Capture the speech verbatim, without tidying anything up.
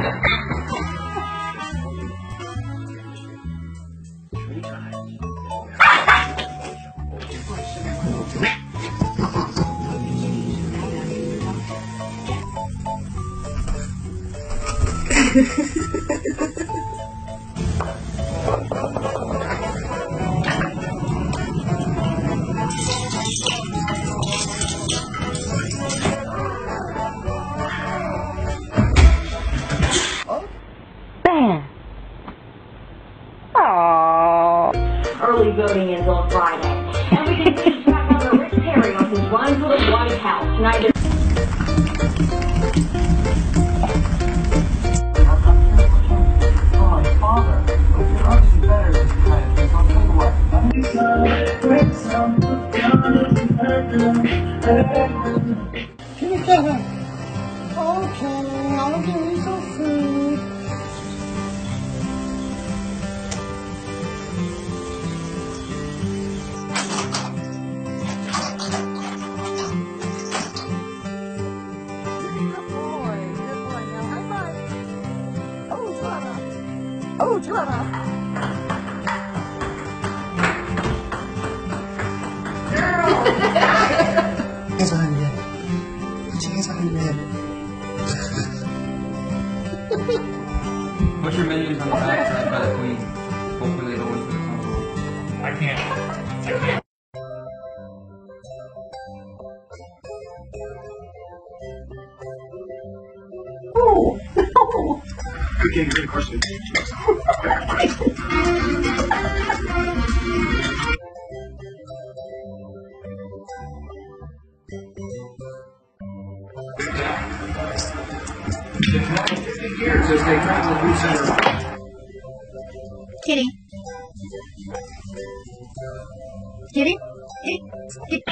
Early voting is on Friday. And we can keep track of the Rich Perry on his run to the White House. Tonight there's oh, my father. But you're obviously better than this kind of thing, so I'll tell you what. Can you get her? Okay, I'll give you some food. Oh, Joanna! Girl! Hands behind your head. Put your hands behind your head. What's your menu on the back side by the queen? Hopefully it always becomes. I can't. I can't. Oh! No! Okay, good question. Kitty. Kitty? Kitty? Kitty?